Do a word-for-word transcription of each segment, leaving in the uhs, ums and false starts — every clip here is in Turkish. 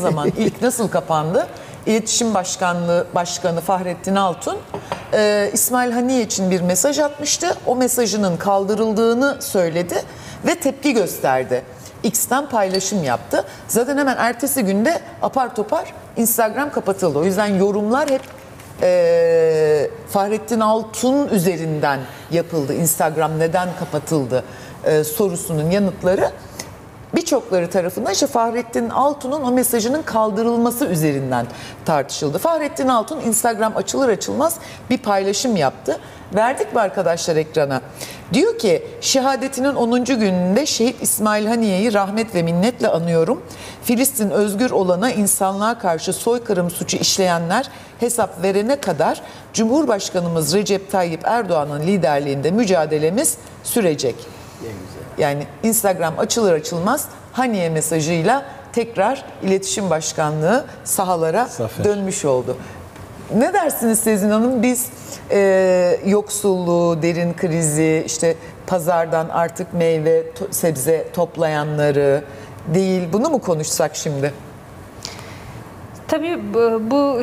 zaman ilk nasıl kapandı? İletişim Başkanlığı Başkanı Fahrettin Altun e, İsmail Haniye için bir mesaj atmıştı. O mesajının kaldırıldığını söyledi ve tepki gösterdi. X'ten paylaşım yaptı. Zaten hemen ertesi günde apar topar Instagram kapatıldı. O yüzden yorumlar hep e, Fahrettin Altun üzerinden yapıldı. Instagram neden kapatıldı e, sorusunun yanıtları. Birçokları tarafından işte Fahrettin Altun'un o mesajının kaldırılması üzerinden tartışıldı. Fahrettin Altun Instagram açılır açılmaz bir paylaşım yaptı. Verdik mi arkadaşlar ekrana? Diyor ki şehadetinin onuncu gününde şehit İsmail Haniye'yi rahmet ve minnetle anıyorum. Filistin özgür olana insanlığa karşı soykırım suçu işleyenler hesap verene kadar Cumhurbaşkanımız Recep Tayyip Erdoğan'ın liderliğinde mücadelemiz sürecek. Yani Instagram açılır açılmaz Haniye mesajıyla tekrar İletişim Başkanlığı sahalara Zafer. dönmüş oldu. Ne dersiniz Sezin Hanım? Biz e, yoksulluğu, derin krizi, işte pazardan artık meyve, to sebze toplayanları değil, bunu mu konuşsak şimdi? Tabii bu, bu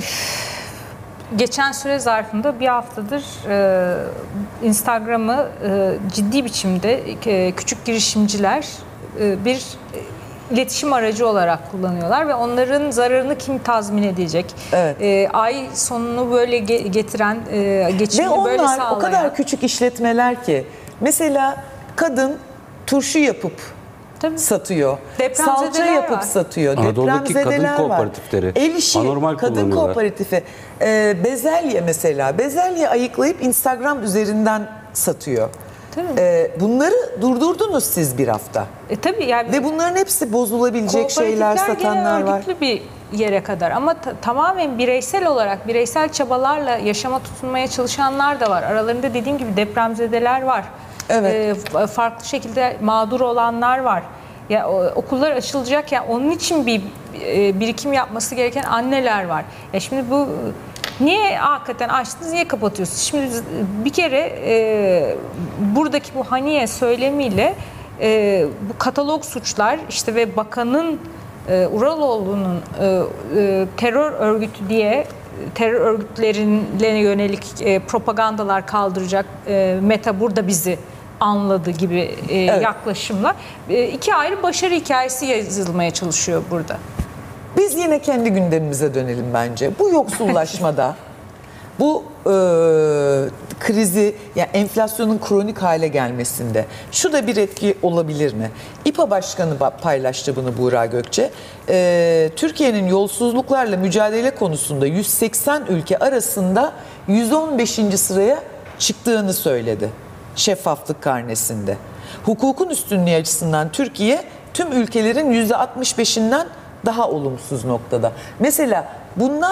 geçen süre zarfında bir haftadır e, Instagram'ı e, ciddi biçimde e, küçük girişimciler e, bir iletişim aracı olarak kullanıyorlar ve onların zararını kim tazmin edecek? Evet. E, ay sonunu böyle ge getiren, e, geçimini böyle sağlayan. Ve onlar o kadar küçük işletmeler ki mesela kadın turşu yapıp Tabii. satıyor. Salça yapıp var. satıyor. Anadolu'daki kadın kooperatifleri. El işi, anormal kadın kooperatifi. Ee, bezelye mesela. Bezelye ayıklayıp Instagram üzerinden satıyor. Ee, bunları durdurdunuz siz bir hafta. E, tabii yani. Ve bunların hepsi bozulabilecek şeyler, satanlar var. Örgütlü bir yere kadar ama tamamen bireysel olarak, bireysel çabalarla yaşama tutunmaya çalışanlar da var. Aralarında dediğim gibi depremzedeler var. Evet. E, farklı şekilde mağdur olanlar var. Ya okullar açılacak ya onun için bir e, birikim yapması gereken anneler var. Ya şimdi bu niye hakikaten açtınız, niye kapatıyorsunuz? Şimdi bir kere e, buradaki bu Haniye söylemiyle e, bu katalog suçlar işte ve bakanın e, Uraloğlu'nun e, e, terör örgütü diye terör örgütlerine yönelik e, propagandalar kaldıracak. E, Meta burada bizi anladı gibi e, evet. yaklaşımla e, iki ayrı başarı hikayesi yazılmaya çalışıyor burada. Biz yine kendi gündemimize dönelim bence. Bu yoksullaşmada, bu e, krizi, yani enflasyonun kronik hale gelmesinde şu da bir etki olabilir mi? İPA Başkanı paylaştı bunu, Buğra Gökçe. E, Türkiye'nin yolsuzluklarla mücadele konusunda yüz seksen ülke arasında yüz on beşinci sıraya çıktığını söyledi. Şeffaflık karnesinde. Hukukun üstünlüğü açısından Türkiye tüm ülkelerin yüzde altmış beşinden daha olumsuz noktada. Mesela bunlar